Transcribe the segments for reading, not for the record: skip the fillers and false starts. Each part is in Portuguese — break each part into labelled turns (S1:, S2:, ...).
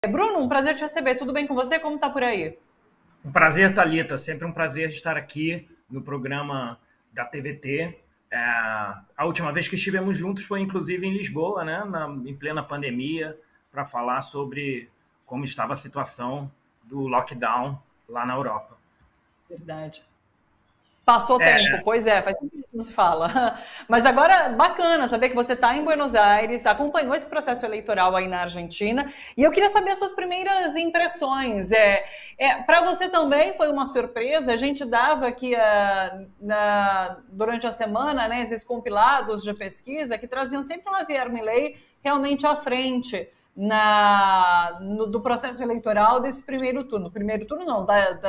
S1: Bruno, um prazer te receber. Tudo bem com você? Como tá por aí?
S2: Um prazer, Thalita. Sempre um prazer estar aqui no programa da TVT. A última vez que estivemos juntos foi, inclusive, em Lisboa, né, em plena pandemia, para falar sobre como estava a situação do lockdown lá na Europa.
S1: Verdade. Passou
S2: É,
S1: tempo, pois é, faz tempo que não se fala. Mas agora, bacana saber que você está em Buenos Aires, acompanhou esse processo eleitoral aí na Argentina, e eu queria saber as suas primeiras impressões. Para você também foi uma surpresa, a gente dava aqui durante a semana, né, esses compilados de pesquisa que traziam sempre o Javier Milei realmente à frente do processo eleitoral desse primeiro turno. Primeiro turno não,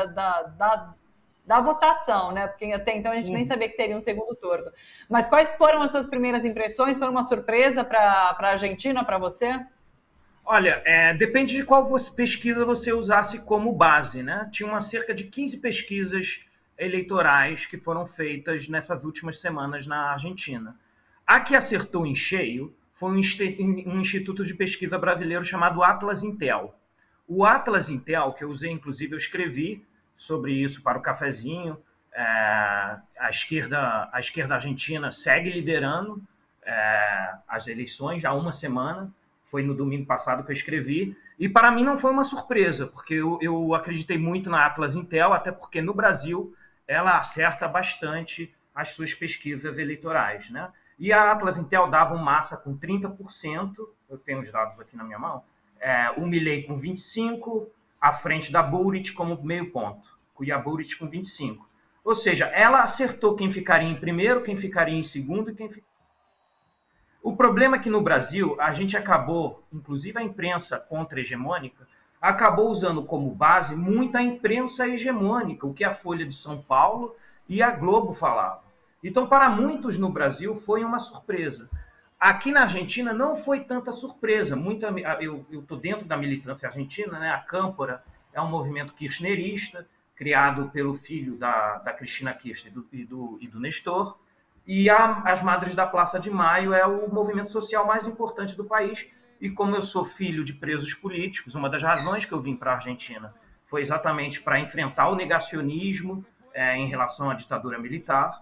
S1: da votação, né? Porque até então a gente nem sabia que teria um segundo turno. Mas quais foram as suas primeiras impressões? Foi uma surpresa para a Argentina, para você?
S2: olha, depende de qual pesquisa você usasse como base, né? Tinha cerca de 15 pesquisas eleitorais que foram feitas nessas últimas semanas na Argentina. A que acertou em cheio foi um instituto de pesquisa brasileiro chamado Atlas Intel. O Atlas Intel, que eu usei, inclusive, eu escrevi sobre isso para o cafezinho. A esquerda argentina segue liderando as eleições há uma semana. Foi no domingo passado que eu escrevi. E para mim não foi uma surpresa, porque eu acreditei muito na Atlas Intel, até porque no Brasil ela acerta bastante as suas pesquisas eleitorais, né? E a Atlas Intel dava um Massa com 30%, eu tenho os dados aqui na minha mão, o Milei com 25%, à frente da Bullrich como meio ponto, e a Bullrich com 25%. Ou seja, ela acertou quem ficaria em primeiro, quem ficaria em segundo e quem ficaria... O problema é que no Brasil a gente acabou, inclusive a imprensa contra-hegemônica, acabou usando como base muita imprensa hegemônica, o que a Folha de São Paulo e a Globo falavam. Então, para muitos no Brasil, foi uma surpresa. Aqui na Argentina não foi tanta surpresa. Eu estou dentro da militância argentina, né? A Câmpora é um movimento kirchnerista, criado pelo filho da Cristina Kirchner e do Nestor. E as Madres da Praça de Maio é o movimento social mais importante do país. E como eu sou filho de presos políticos, uma das razões que eu vim para a Argentina foi exatamente para enfrentar o negacionismo em relação à ditadura militar.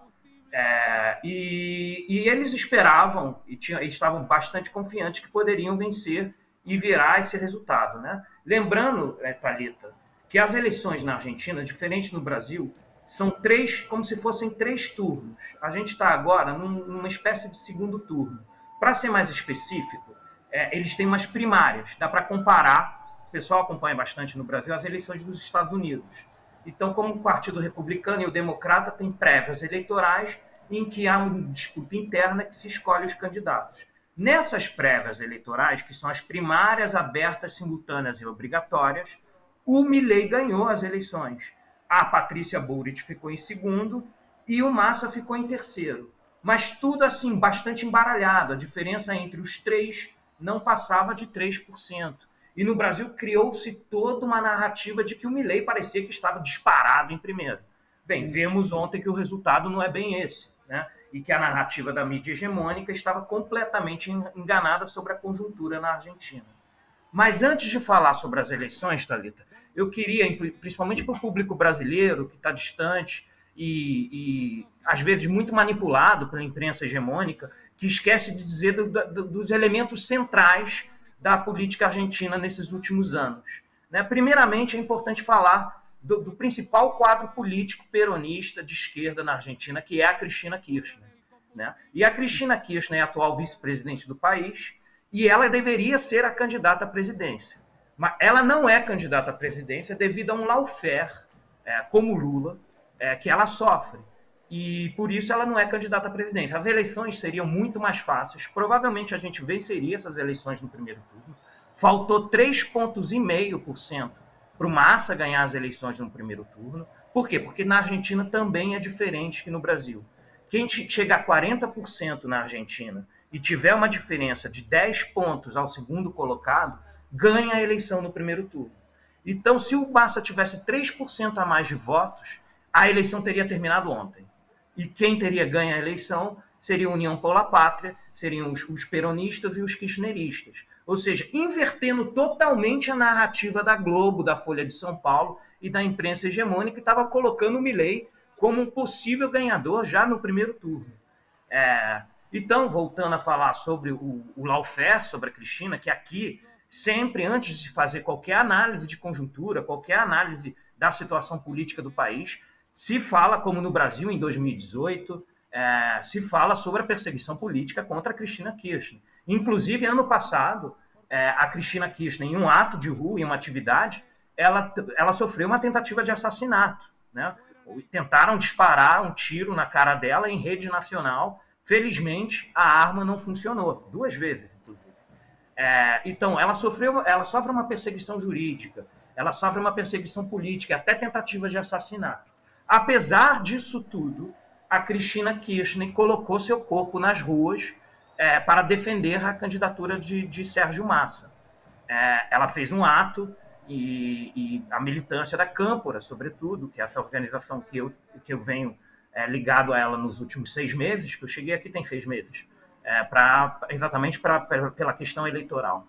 S2: E eles esperavam e estavam bastante confiantes que poderiam vencer e virar esse resultado, né? Lembrando, Thalita, que as eleições na Argentina, diferente no Brasil, são três, como se fossem três turnos. A gente está agora numa espécie de segundo turno. Para ser mais específico, eles têm umas primárias, dá para comparar, o pessoal acompanha bastante no Brasil, as eleições dos Estados Unidos. Então, como o Partido Republicano e o Democrata têm prévias eleitorais em que há uma disputa interna que se escolhe os candidatos. Nessas prévias eleitorais, que são as primárias abertas, simultâneas e obrigatórias, o Milei ganhou as eleições. A Patrícia Bullrich ficou em segundo e o Massa ficou em terceiro. Mas tudo assim, bastante embaralhado. A diferença entre os três não passava de 3%. E no Brasil criou-se toda uma narrativa de que o Milei parecia que estava disparado em primeiro. Bem, vemos ontem que o resultado não é bem esse, né? E que a narrativa da mídia hegemônica estava completamente enganada sobre a conjuntura na Argentina. Mas antes de falar sobre as eleições, Thalita, eu queria, principalmente para o público brasileiro, que está distante e, às vezes, muito manipulado pela imprensa hegemônica, que esquece de dizer dos elementos centrais da política argentina nesses últimos anos. Né? Primeiramente, é importante falar do principal quadro político peronista de esquerda na Argentina, que é a Cristina Kirchner. Né? E a Cristina Kirchner é a atual vice-presidente do país e ela deveria ser a candidata à presidência. Mas ela não é candidata à presidência devido a um lawfare, como Lula, que ela sofre. E por isso ela não é candidata à presidência. As eleições seriam muito mais fáceis. Provavelmente a gente venceria essas eleições no primeiro turno. Faltou 3,5% para o Massa ganhar as eleições no primeiro turno. Por quê? Porque na Argentina também é diferente que no Brasil. Quem chega a 40% na Argentina e tiver uma diferença de 10 pontos ao segundo colocado, ganha a eleição no primeiro turno. Então, se o Massa tivesse 3% a mais de votos, a eleição teria terminado ontem. E quem teria ganho a eleição seria a União pela Pátria, seriam os peronistas e os kirchneristas. Ou seja, invertendo totalmente a narrativa da Globo, da Folha de São Paulo e da imprensa hegemônica, que estava colocando o Milei como um possível ganhador já no primeiro turno. Então, voltando a falar sobre o lawfare, sobre a Cristina, que aqui, sempre antes de fazer qualquer análise de conjuntura, qualquer análise da situação política do país, se fala, como no Brasil em 2018, se fala sobre a perseguição política contra a Cristina Kirchner. Inclusive, ano passado, a Cristina Kirchner, em um ato de rua, em uma atividade, ela sofreu uma tentativa de assassinato, né? Tentaram disparar um tiro na cara dela em rede nacional. Felizmente, a arma não funcionou, 2 vezes, inclusive. Então, ela sofre uma perseguição jurídica, ela sofre uma perseguição política, até tentativa de assassinato. Apesar disso tudo, a Cristina Kirchner colocou seu corpo nas ruas para defender a candidatura de Sérgio Massa. Ela fez um ato e a militância da Câmpora, sobretudo, que é essa organização que eu venho ligado a ela nos últimos 6 meses, que eu cheguei aqui tem 6 meses, exatamente pela questão eleitoral.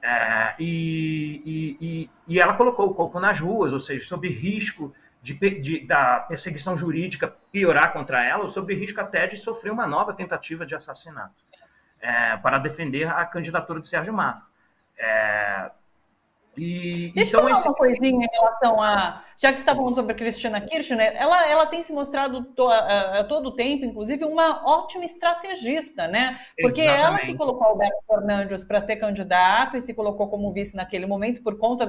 S2: E ela colocou o corpo nas ruas, ou seja, sob risco da perseguição jurídica piorar contra ela, ou sob risco até de sofrer uma nova tentativa de assassinato, para defender a candidatura de Sérgio Massa.
S1: Deixa eu falar uma coisinha em relação a... Já que você está falando sobre a Cristina Kirchner, ela tem se mostrado todo o tempo, inclusive, uma ótima estrategista, né? Porque ela que colocou Alberto Fernandes para ser candidato e se colocou como vice naquele momento por conta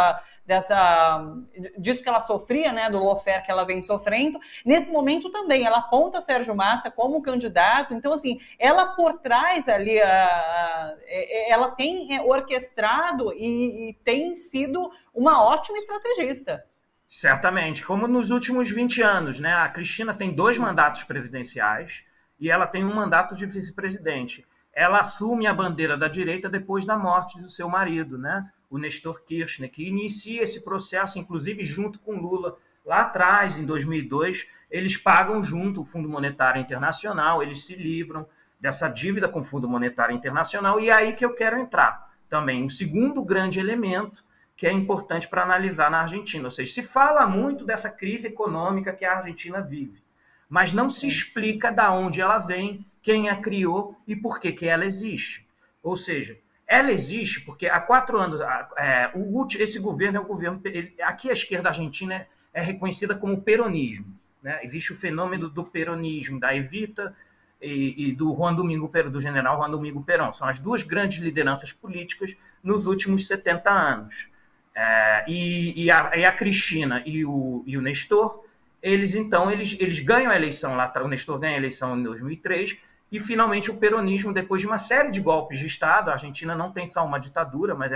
S1: disso que ela sofria, né? Do lawfare que ela vem sofrendo. Nesse momento também, ela aponta Sérgio Massa como candidato. Então, assim, ela por trás ali, ela tem orquestrado e tem sido uma ótima estrategista.
S2: Certamente, como nos últimos 20 anos, né? A Cristina tem 2 mandatos presidenciais e ela tem um mandato de vice-presidente. Ela assume a bandeira da direita depois da morte do seu marido, né? O Nestor Kirchner, que inicia esse processo, inclusive junto com Lula. Lá atrás, em 2002, eles pagam junto o Fundo Monetário Internacional, eles se livram dessa dívida com o Fundo Monetário Internacional, e é aí que eu quero entrar também. O segundo grande elemento que é importante para analisar na Argentina. Ou seja, se fala muito dessa crise econômica que a Argentina vive, mas não se explica de onde ela vem, quem a criou e por que ela existe. Ou seja, ela existe porque há 4 anos, esse governo é o governo... Aqui a esquerda argentina é reconhecida como peronismo, né? Existe o fenômeno do peronismo, da Evita e do do general Juan Domingo Perón. São as 2 grandes lideranças políticas nos últimos 70 anos. E a Cristina e o Nestor, eles ganham a eleição lá, o Nestor ganha a eleição em 2003, e finalmente o peronismo, depois de uma série de golpes de Estado, a Argentina não tem só uma ditadura, mas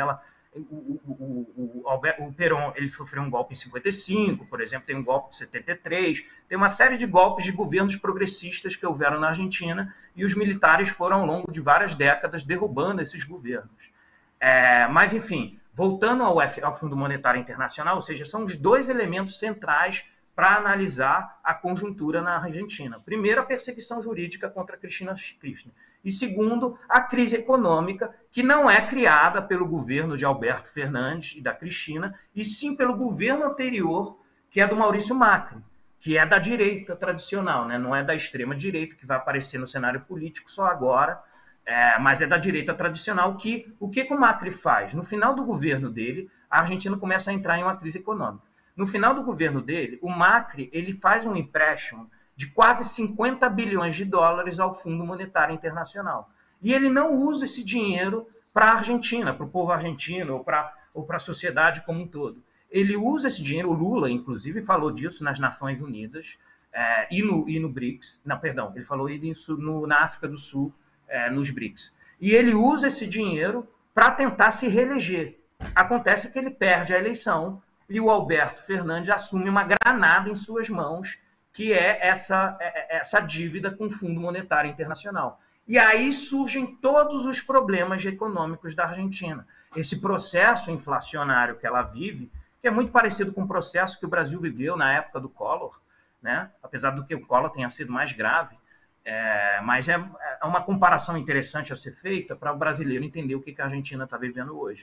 S2: o Perón, ele sofreu um golpe em 55, por exemplo, tem um golpe de 73, tem uma série de golpes de governos progressistas que houveram na Argentina, e os militares foram ao longo de várias décadas derrubando esses governos. Mas, enfim, voltando ao Fundo Monetário Internacional, ou seja, são os 2 elementos centrais para analisar a conjuntura na Argentina. Primeiro, a perseguição jurídica contra a Cristina Kirchner. E segundo, a crise econômica, que não é criada pelo governo de Alberto Fernandes e da Cristina, e sim pelo governo anterior, que é do Maurício Macri, que é da direita tradicional, né? Não é da extrema-direita, que vai aparecer no cenário político só agora, mas é da direita tradicional. O que o Macri faz? No final do governo dele, a Argentina começa a entrar em uma crise econômica. No final do governo dele, o Macri ele faz um empréstimo de quase 50 bilhões de dólares ao Fundo Monetário Internacional. E ele não usa esse dinheiro para a Argentina, para o povo argentino ou para a sociedade como um todo. Ele usa esse dinheiro, o Lula, inclusive, falou disso nas Nações Unidas e no BRICS. Não, perdão, ele falou isso na África do Sul, nos BRICS. E ele usa esse dinheiro para tentar se reeleger. Acontece que ele perde a eleição e o Alberto Fernandes assume uma granada em suas mãos, que é essa dívida com o Fundo Monetário Internacional. E aí surgem todos os problemas econômicos da Argentina. Esse processo inflacionário que ela vive, que é muito parecido com o processo que o Brasil viveu na época do Collor, né? Apesar do que o Collor tenha sido mais grave, Mas é uma comparação interessante a ser feita para o brasileiro entender o que a Argentina está vivendo hoje.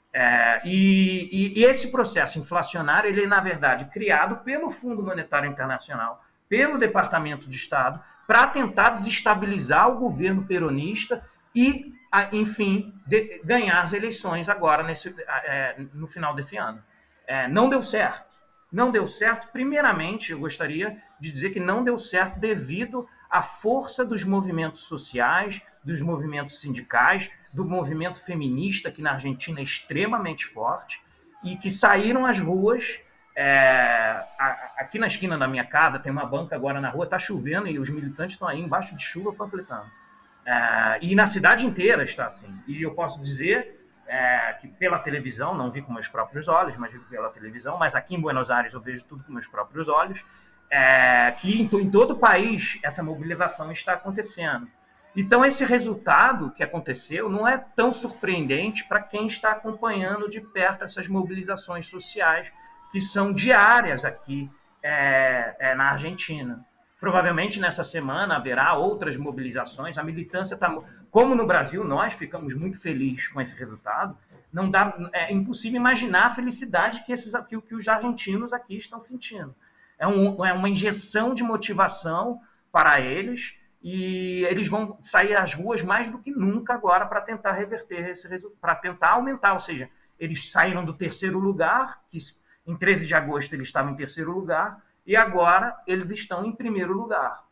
S2: E esse processo inflacionário, ele é, na verdade, criado pelo Fundo Monetário Internacional, pelo Departamento de Estado, para tentar desestabilizar o governo peronista e, enfim, ganhar as eleições agora, no final desse ano. Não deu certo. Não deu certo, primeiramente, eu gostaria de dizer que não deu certo devido à força dos movimentos sociais, dos movimentos sindicais, do movimento feminista, que na Argentina é extremamente forte, e que saíram às ruas. Aqui na esquina da minha casa tem uma banca agora na rua, está chovendo e os militantes estão aí embaixo de chuva panfletando. E na cidade inteira está assim. E eu posso dizer que pela televisão, não vi com meus próprios olhos, mas vi pela televisão, mas aqui em Buenos Aires eu vejo tudo com meus próprios olhos, que em todo o país essa mobilização está acontecendo. Então, esse resultado que aconteceu não é tão surpreendente para quem está acompanhando de perto essas mobilizações sociais que são diárias aqui na Argentina. Provavelmente nessa semana haverá outras mobilizações. A militância está... Como no Brasil nós ficamos muito felizes com esse resultado, é impossível imaginar a felicidade que os argentinos aqui estão sentindo. É uma injeção de motivação para eles, e eles vão sair às ruas mais do que nunca agora para tentar reverter esse resultado, para tentar aumentar. Ou seja, eles saíram do terceiro lugar, que em 13 de agosto eles estavam em terceiro lugar, e agora eles estão em primeiro lugar.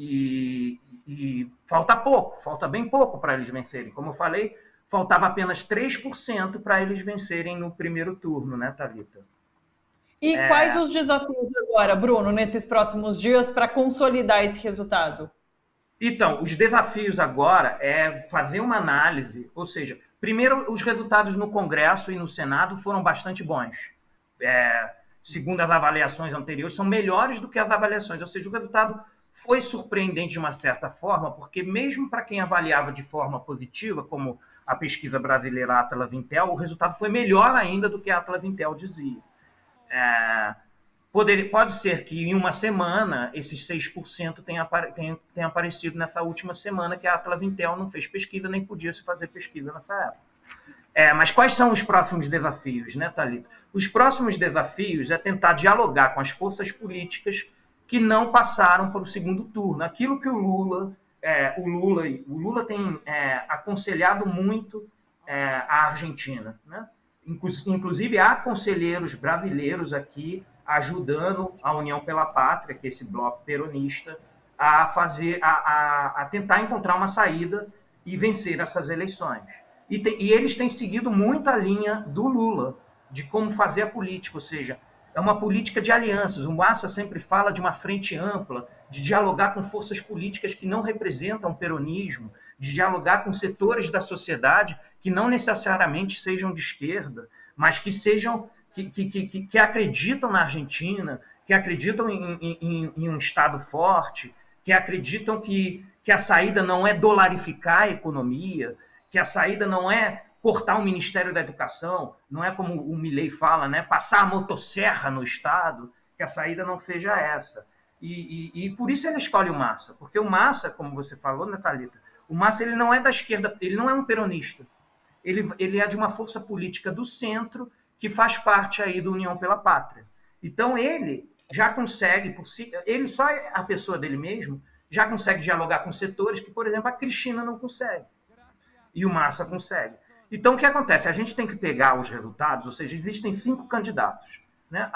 S2: E falta bem pouco para eles vencerem. Como eu falei, faltava apenas 3% para eles vencerem no primeiro turno, né, Thalita?
S1: E quais os desafios agora, Bruno, nesses próximos dias para consolidar esse resultado?
S2: Então, os desafios agora é fazer uma análise, ou seja, primeiro, os resultados no Congresso e no Senado foram bastante bons. Segundo as avaliações anteriores, são melhores do que as avaliações. Ou seja, o resultado foi surpreendente de uma certa forma, porque mesmo para quem avaliava de forma positiva, como a pesquisa brasileira Atlas Intel, o resultado foi melhor ainda do que a Atlas Intel dizia. Pode ser que em uma semana esses 6% tenha aparecido nessa última semana, que a Atlas Intel não fez pesquisa, nem podia se fazer pesquisa nessa época. Mas quais são os próximos desafios, né, Thalita? Os próximos desafios é tentar dialogar com as forças políticas que não passaram para o segundo turno. Aquilo que o Lula tem aconselhado muito a Argentina, né? Inclusive, há conselheiros brasileiros aqui ajudando a União pela Pátria, que é esse bloco peronista, a tentar encontrar uma saída e vencer essas eleições. E eles têm seguido muito a linha do Lula, de como fazer a política, ou seja, é uma política de alianças. O Massa sempre fala de uma frente ampla, de dialogar com forças políticas que não representam o peronismo, de dialogar com setores da sociedade que não necessariamente sejam de esquerda, mas que sejam que acreditam na Argentina, que acreditam em um Estado forte, que acreditam que a saída não é dolarificar a economia, que a saída não é cortar o Ministério da Educação, não é como o Milei fala, né, passar a motosserra no Estado, que a saída não seja essa. E por isso ele escolhe o Massa, porque o Massa, como você falou, né, Thalita, o Massa ele não é da esquerda, ele não é um peronista, ele é de uma força política do centro que faz parte aí da União pela Pátria. Então ele já consegue, ele só a pessoa dele mesmo, já consegue dialogar com setores que, por exemplo, a Cristina não consegue. E o Massa consegue. Então, o que acontece? A gente tem que pegar os resultados, ou seja, existem 5 candidatos. Né?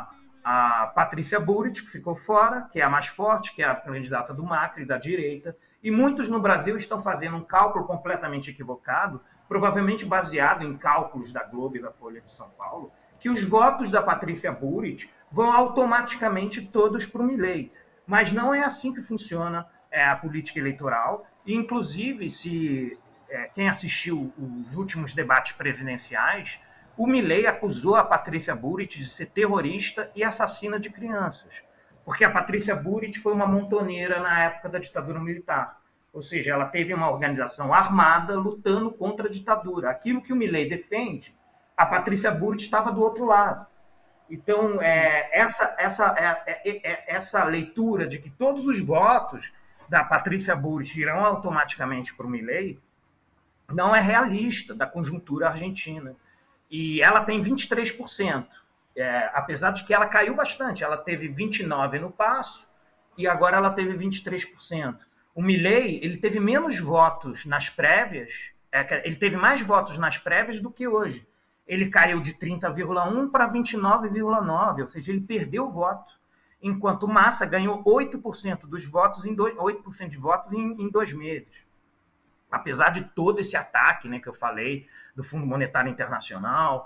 S2: A Patrícia Bullrich, que ficou fora, que é a mais forte, que é a candidata do Macri, da direita, e muitos no Brasil estão fazendo um cálculo completamente equivocado, provavelmente baseado em cálculos da Globo e da Folha de São Paulo, que os votos da Patrícia Bullrich vão automaticamente todos para o Milei. Mas não é assim que funciona a política eleitoral. E, inclusive, quem assistiu os últimos debates presidenciais, o Milei acusou a Patrícia Bullrich de ser terrorista e assassina de crianças. Porque a Patrícia Bullrich foi uma montoneira na época da ditadura militar. Ou seja, ela teve uma organização armada lutando contra a ditadura. Aquilo que o Milei defende, a Patrícia Bullrich estava do outro lado. Então, essa leitura de que todos os votos da Patrícia Bullrich irão automaticamente para o Milei, não é realista da conjuntura argentina. E ela tem 23%, apesar de que ela caiu bastante. Ela teve 29% no Passo e agora ela teve 23%. O Milei, ele teve menos votos nas prévias, ele teve mais votos nas prévias do que hoje. Ele caiu de 30,1% para 29,9%, ou seja, ele perdeu o voto, enquanto Massa ganhou 8% dos votos, 8% de votos em 2 meses. Apesar de todo esse ataque, né, que eu falei, do Fundo Monetário Internacional,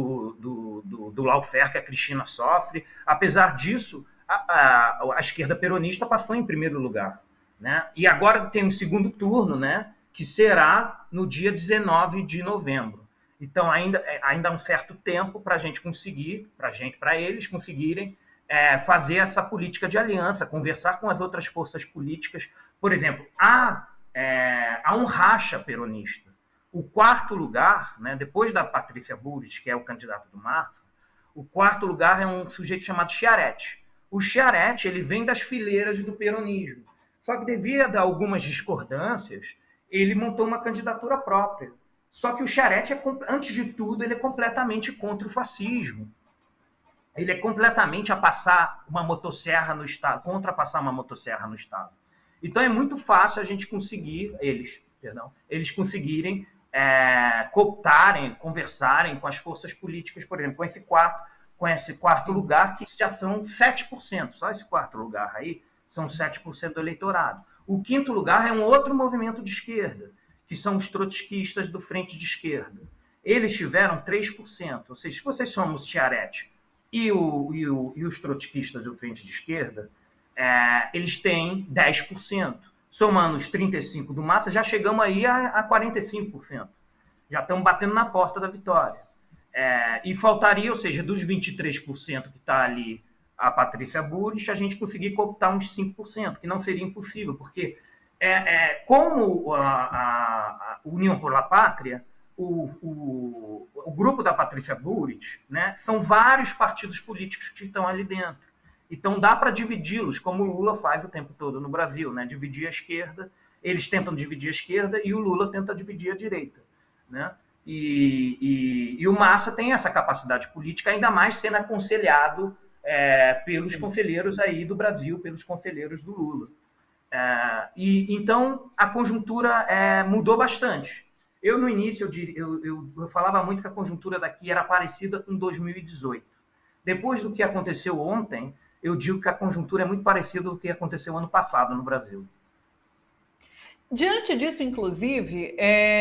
S2: do lawfare que a Cristina sofre, apesar disso, a esquerda peronista passou em primeiro lugar. Né? E agora tem um segundo turno, né, que será no dia 19 de novembro. Então, ainda há um certo tempo para a gente conseguir, para eles conseguirem fazer essa política de aliança, conversar com as outras forças políticas. Por exemplo, há um racha peronista. O quarto lugar, né, depois da Patrícia Bullrich, que é o candidato do Massa, o quarto lugar é um sujeito chamado Schiaretti. O Schiaretti, ele vem das fileiras do peronismo. Só que, devido a algumas discordâncias, ele montou uma candidatura própria. Só que o Schiaretti, antes de tudo, ele é completamente contra o fascismo. Ele é completamente a passar uma motosserra no Estado, contra passar uma motosserra no Estado. Então, é muito fácil a gente conseguir, eles conseguirem cooptarem, conversarem com as forças políticas, por exemplo, com esse quarto lugar, que já são 7%, só esse quarto lugar aí, são 7% do eleitorado. O quinto lugar é um outro movimento de esquerda, que são os trotskistas do Frente de Esquerda. Eles tiveram 3%, ou seja, se vocês somos Schiaretti e os trotskistas do Frente de Esquerda, eles têm 10%. Somando os 35% do Massa, já chegamos aí a 45%. Já estamos batendo na porta da vitória. E faltaria, ou seja, dos 23% que está ali a Patrícia Bullrich, a gente conseguir cooptar uns 5%, que não seria impossível, porque como a União por la Pátria, o grupo da Patrícia Bullrich, né, são vários partidos políticos que estão ali dentro. Então dá para dividi-los, como o Lula faz o tempo todo no Brasil, né? Dividir a esquerda, eles tentam dividir a esquerda e o Lula tenta dividir a direita. Né? E o Massa tem essa capacidade política, ainda mais sendo aconselhado pelos conselheiros aí do Brasil, pelos conselheiros do Lula. Então a conjuntura mudou bastante. Eu, no início, eu falava muito que a conjuntura daqui era parecida com 2018. Depois do que aconteceu ontem, eu digo que a conjuntura é muito parecida com o que aconteceu ano passado no Brasil.
S1: Diante disso, inclusive,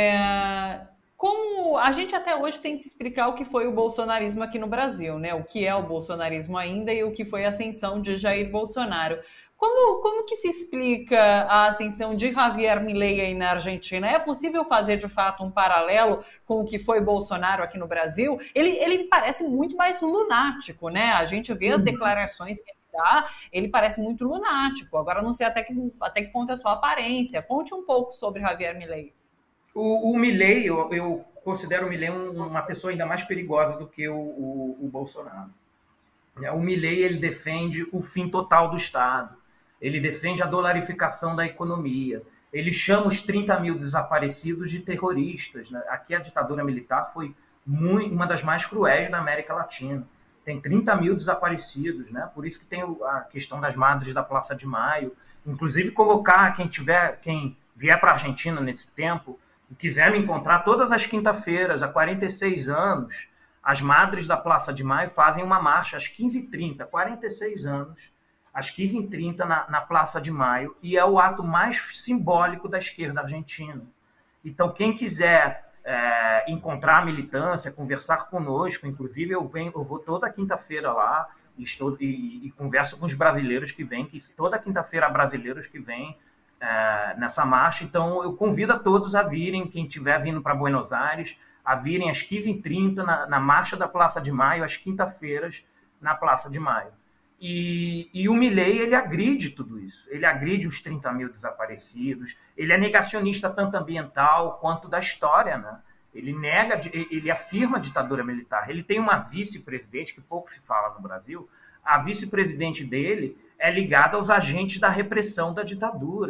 S1: como a gente até hoje tenta explicar o que foi o bolsonarismo aqui no Brasil, né? O que é o bolsonarismo ainda e o que foi a ascensão de Jair Bolsonaro. Como que se explica a ascensão de Javier Milei aí na Argentina? É possível fazer, de fato, um paralelo com o que foi Bolsonaro aqui no Brasil? Ele parece muito mais lunático, né? A gente vê as declarações que ele dá, ele parece muito lunático. Agora, não sei até que ponto é a sua aparência. Conte um pouco sobre Javier Milei.
S2: O Milei, eu considero o Milei uma pessoa ainda mais perigosa do que o Bolsonaro. O Milei, ele defende o fim total do Estado. Ele defende a dolarificação da economia. Ele chama os 30 mil desaparecidos de terroristas. Né? Aqui a ditadura militar foi uma das mais cruéis da América Latina. Tem 30 mil desaparecidos, né? Por isso que tem a questão das Madres da Praça de Maio. Inclusive, convocar quem vier para a Argentina nesse tempo e quiser me encontrar todas as quinta-feiras, há 46 anos, as Madres da Praça de Maio fazem uma marcha às 15h30, 46 anos, às 15h30 na Praça de Maio, e é o ato mais simbólico da esquerda argentina. Então, quem quiser encontrar a militância, conversar conosco, inclusive eu vou toda quinta-feira lá e converso com os brasileiros que vêm, que toda quinta-feira há brasileiros que vêm nessa marcha. Então, eu convido a todos a virem, quem estiver vindo para Buenos Aires, a virem às 15h30 na marcha da Praça de Maio, às quinta-feiras, na Praça de Maio. E o Milei, ele agride tudo isso. Ele agride os 30 mil desaparecidos. Ele é negacionista tanto ambiental quanto da história, né? Ele afirma a ditadura militar. Ele tem uma vice-presidente, que pouco se fala no Brasil. A vice-presidente dele é ligada aos agentes da repressão da ditadura.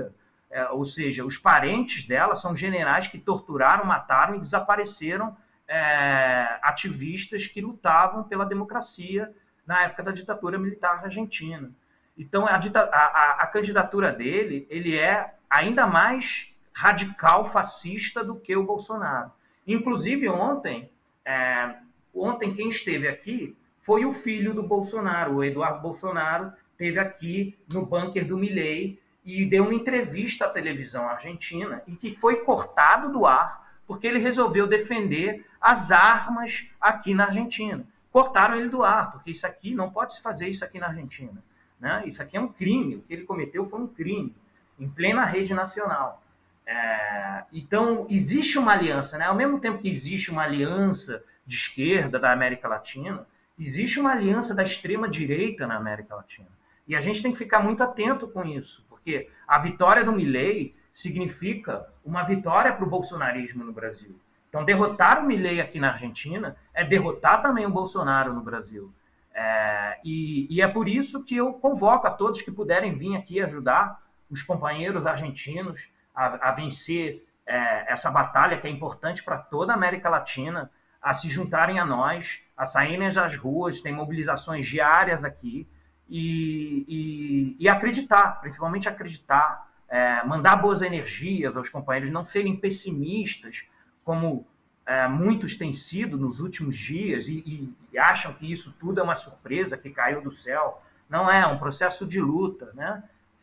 S2: ou seja, os parentes dela são generais que torturaram, mataram e desapareceram ativistas que lutavam pela democracia na época da ditadura militar argentina. Então, a candidatura dele, ele é ainda mais radical fascista do que o Bolsonaro. Inclusive, ontem quem esteve aqui foi o filho do Bolsonaro, o Eduardo Bolsonaro, esteve aqui no bunker do Milei e deu uma entrevista à televisão argentina e que foi cortado do ar porque ele resolveu defender as armas aqui na Argentina. Cortaram ele do ar, porque isso aqui não pode se fazer isso aqui na Argentina. Né? Isso aqui é um crime, o que ele cometeu foi um crime, em plena rede nacional. Então, existe uma aliança, né? Ao mesmo tempo que existe uma aliança de esquerda da América Latina, existe uma aliança da extrema-direita na América Latina. E a gente tem que ficar muito atento com isso, porque a vitória do Milei significa uma vitória para o bolsonarismo no Brasil. Então, derrotar o Milei aqui na Argentina é derrotar também o Bolsonaro no Brasil. E é por isso que eu convoco a todos que puderem vir aqui ajudar os companheiros argentinos a vencer essa batalha que é importante para toda a América Latina, a se juntarem a nós, a saírem às ruas, tem mobilizações diárias aqui, e acreditar, principalmente acreditar, mandar boas energias aos companheiros, não serem pessimistas, como muitos têm sido nos últimos dias, e acham que isso tudo é uma surpresa que caiu do céu. Não é, um processo de luta, né?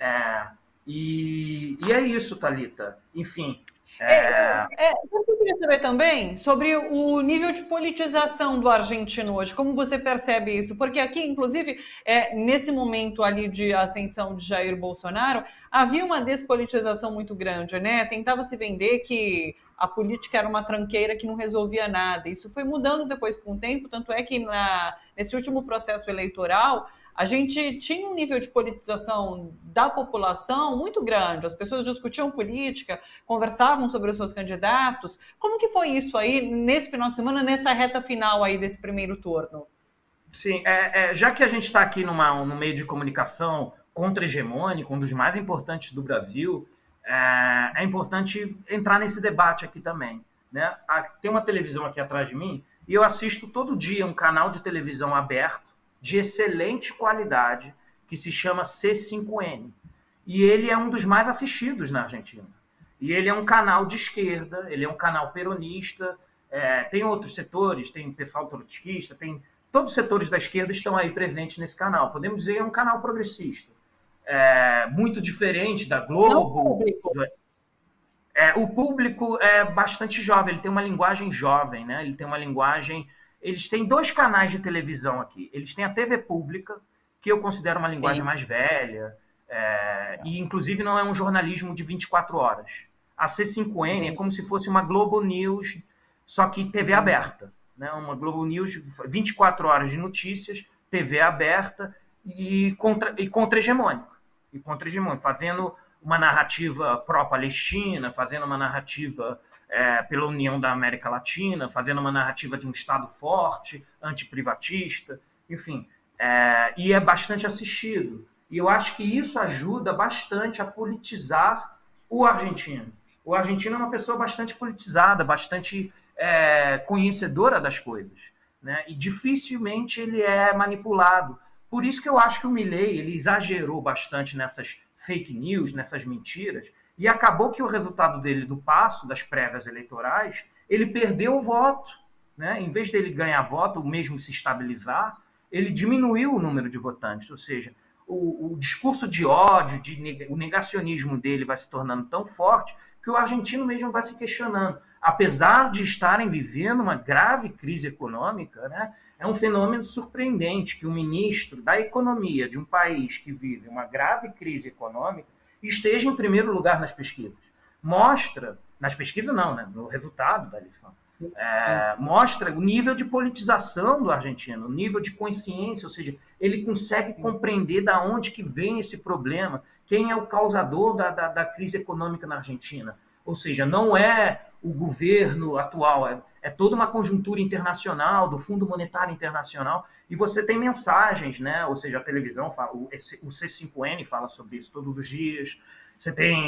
S2: E é isso, Thalita. Enfim.
S1: Eu queria saber também sobre o nível de politização do argentino hoje, como você percebe isso? Porque aqui, inclusive, nesse momento ali de ascensão de Jair Bolsonaro, havia uma despolitização muito grande, né? Tentava se vender que a política era uma tranqueira que não resolvia nada. Isso foi mudando depois com o tempo, tanto é que nesse último processo eleitoral, a gente tinha um nível de politização da população muito grande. As pessoas discutiam política, conversavam sobre os seus candidatos. Como que foi isso aí nesse final de semana, nessa reta final aí desse primeiro turno?
S2: Sim, já que a gente está aqui no meio de comunicação contra-hegemônico, um dos mais importantes do Brasil, é importante entrar nesse debate aqui também. Né? Tem uma televisão aqui atrás de mim e eu assisto todo dia um canal de televisão aberto, de excelente qualidade, que se chama C5N. E ele é um dos mais assistidos na Argentina. E ele é um canal de esquerda, ele é um canal peronista, tem outros setores, tem pessoal trotskista, todos os setores da esquerda estão aí presentes nesse canal. Podemos dizer que é um canal progressista. Muito diferente da Globo. O público é bastante jovem, ele tem uma linguagem jovem, né? Ele tem uma linguagem... Eles têm 2 canais de televisão aqui. Eles têm a TV pública, que eu considero uma linguagem mais velha, e inclusive não é um jornalismo de 24 horas. A C5N é como se fosse uma Globo News, só que TV aberta. Né? Uma Globo News, 24 horas de notícias, TV aberta e contra-hegemônica. Fazendo uma narrativa pró-Palestina, fazendo uma narrativa... pela União da América Latina, fazendo uma narrativa de um Estado forte, antiprivatista, enfim, e é bastante assistido. E eu acho que isso ajuda bastante a politizar o argentino. O argentino é uma pessoa bastante politizada, bastante conhecedora das coisas, né? E dificilmente ele é manipulado. Por isso que eu acho que o Milei ele exagerou bastante nessas fake news, nessas mentiras, e acabou que o resultado dele do passo das prévias eleitorais, ele perdeu o voto. Né? Em vez dele ganhar voto, ou mesmo se estabilizar, ele diminuiu o número de votantes. Ou seja, o discurso de ódio, o negacionismo dele vai se tornando tão forte que o argentino mesmo vai se questionando. Apesar de estarem vivendo uma grave crise econômica, né? É um fenômeno surpreendente que o ministro da economia de um país que vive uma grave crise econômica esteja em primeiro lugar nas pesquisas. Mostra, nas pesquisas não, né? No resultado da eleição, mostra o nível de politização do argentino, o nível de consciência, ou seja, ele consegue compreender de onde que vem esse problema, quem é o causador da crise econômica na Argentina. Ou seja, não é o governo atual, é toda uma conjuntura internacional, do Fundo Monetário Internacional, e você tem mensagens, né? Ou seja, a televisão, o C5N fala sobre isso todos os dias, você tem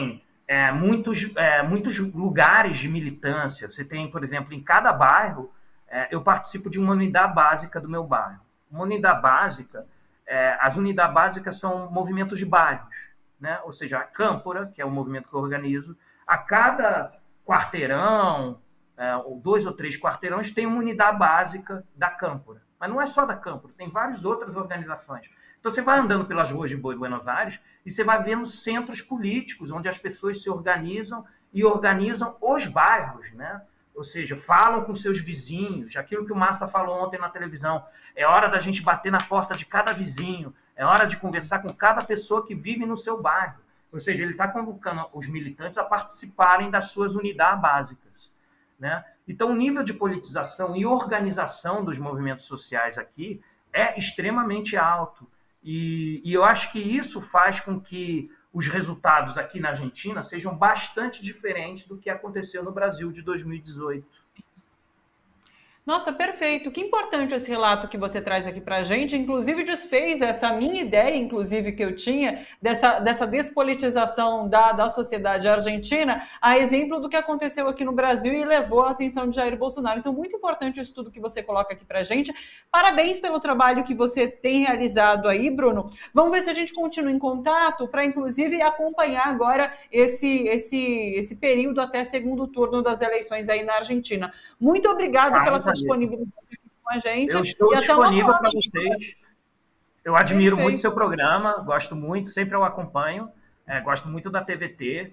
S2: muitos lugares de militância. Você tem, por exemplo, em cada bairro, eu participo de uma unidade básica do meu bairro. Uma unidade básica, as unidades básicas são movimentos de bairros, né? Ou seja, a Câmpora, que é o movimento que eu organizo, a cada quarteirão, ou 2 ou 3 quarteirões, tem uma unidade básica da Câmpora. Mas não é só da Câmpora, tem várias outras organizações. Então, você vai andando pelas ruas de Buenos Aires e você vai vendo centros políticos onde as pessoas se organizam e organizam os bairros, né? Ou seja, falam com seus vizinhos, aquilo que o Massa falou ontem na televisão. É hora da gente bater na porta de cada vizinho, é hora de conversar com cada pessoa que vive no seu bairro. Ou seja, ele está convocando os militantes a participarem das suas unidades básicas, né? Então, o nível de politização e organização dos movimentos sociais aqui é extremamente alto. E eu acho que isso faz com que os resultados aqui na Argentina sejam bastante diferentes do que aconteceu no Brasil de 2018.
S1: Nossa, perfeito. Que importante esse relato que você traz aqui para a gente. Inclusive, desfez essa minha ideia, inclusive, que eu tinha, dessa despolitização da sociedade argentina, a exemplo do que aconteceu aqui no Brasil e levou à ascensão de Jair Bolsonaro. Então, muito importante o estudo que você coloca aqui para a gente. Parabéns pelo trabalho que você tem realizado aí, Bruno. Vamos ver se a gente continua em contato para, inclusive, acompanhar agora esse período até segundo turno das eleições aí na Argentina. Muito obrigada pela sua disponibilidade aqui com a gente.
S2: Eu estou disponível para vocês. Eu admiro muito seu programa, gosto muito, sempre eu acompanho, gosto muito da TVT.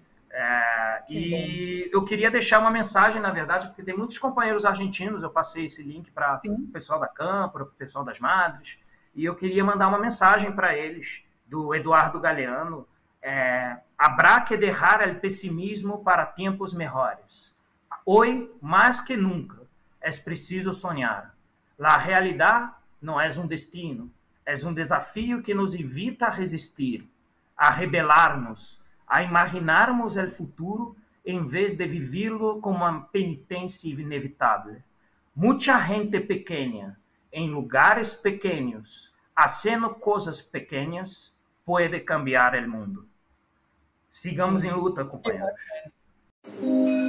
S2: E eu queria deixar uma mensagem, na verdade, porque tem muitos companheiros argentinos, eu passei esse link para o pessoal da Câmpora, para o pessoal das Madres, e eu queria mandar uma mensagem para eles, do Eduardo Galeano, habrá que dejar el pessimismo para tempos mejores. Hoy, más que nunca, es preciso soñar. La realidad no es un destino, es un desafío que nos invita a resistir, a rebelarnos, a imaginarmos el futuro en vez de vivirlo como una penitencia inevitable. Mucha gente pequeña, en lugares pequeños, haciendo cosas pequeñas, puede cambiar el mundo. Sigamos en luta, compañeros.